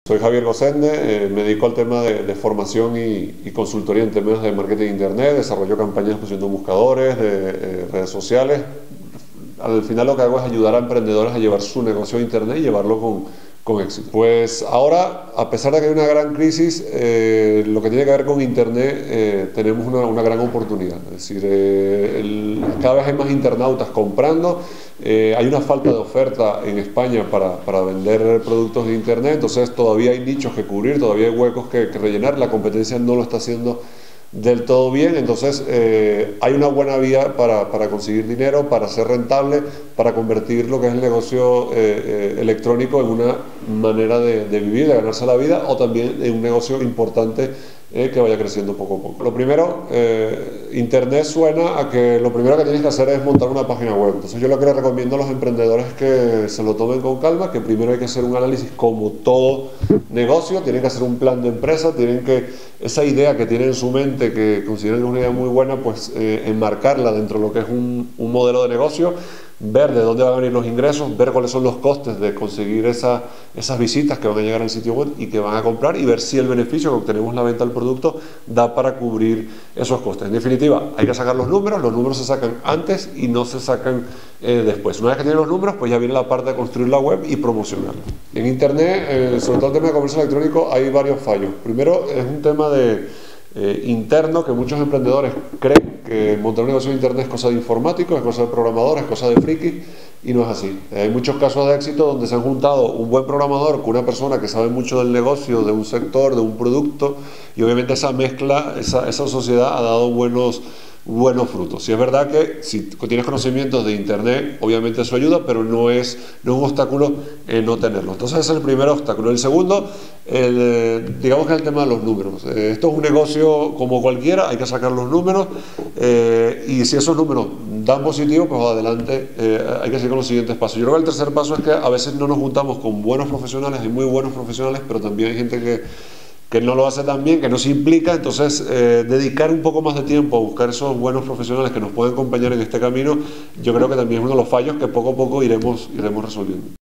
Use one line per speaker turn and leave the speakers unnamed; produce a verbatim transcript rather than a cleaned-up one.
Soy Javier Gosende, eh, me dedico al tema de, de formación y, y consultoría en temas de marketing de internet, desarrollo campañas posicionando buscadores, de eh, redes sociales. Al final lo que hago es ayudar a emprendedores a llevar su negocio a internet y llevarlo con, con éxito. Pues ahora, a pesar de que hay una gran crisis, eh, lo que tiene que ver con internet, eh, tenemos una, una gran oportunidad. Es decir, eh, el, cada vez hay más internautas comprando, eh, hay una falta de oferta en España para, para vender productos de internet, entonces todavía hay nichos que cubrir, todavía hay huecos que, que rellenar, la competencia no lo está haciendo del todo bien, entonces eh, hay una buena vía para, para conseguir dinero, para ser rentable, para convertir lo que es el negocio eh, eh, electrónico en una manera de, de vivir, de ganarse la vida, o también en un negocio importante eh, que vaya creciendo poco a poco. Lo primero, eh, internet suena a que lo primero que tienes que hacer es montar una página web, entonces yo lo que les recomiendo a los emprendedores es que se lo tomen con calma, que primero hay que hacer un análisis como todo negocio, tienen que hacer un plan de empresa, tienen que esa idea que tienen en su mente, que consideran que es una idea muy buena, pues eh, enmarcarla dentro de lo que es un, un modelo de negocio, ver de dónde van a venir los ingresos, ver cuáles son los costes de conseguir esa, esas visitas que van a llegar al sitio web y que van a comprar, y ver si el beneficio que obtenemos en la venta del producto da para cubrir esos costes. En definitiva, hay que sacar los números, los números se sacan antes y no se sacan eh, después. Una vez que tienen los números, pues ya viene la parte de construir la web y promocionarla. En internet, eh, sobre todo el tema de comercio electrónico, hay varios fallos. Primero, es un tema de Eh, interno, que muchos emprendedores creen que montar un negocio de internet es cosa de informáticos, es cosa de programadores, es cosa de frikis, y no es así. Eh, hay muchos casos de éxito donde se han juntado un buen programador con una persona que sabe mucho del negocio, de un sector, de un producto, y obviamente esa mezcla, esa, esa sociedad ha dado buenos buenos frutos. Si es verdad que si tienes conocimientos de internet, obviamente eso ayuda, pero no es, no es un obstáculo eh, no tenerlo. Entonces ese es el primer obstáculo. El segundo, el, eh, digamos que es el tema de los números. Eh, esto es un negocio como cualquiera, hay que sacar los números, eh, y si esos números dan positivo, pues adelante, eh, hay que seguir con los siguientes pasos. Yo creo que el tercer paso es que a veces no nos juntamos con buenos profesionales, hay muy buenos profesionales, pero también hay gente que que no lo hace tan bien, que no se implica, entonces eh, dedicar un poco más de tiempo a buscar esos buenos profesionales que nos pueden acompañar en este camino, yo creo que también es uno de los fallos que poco a poco iremos, iremos resolviendo.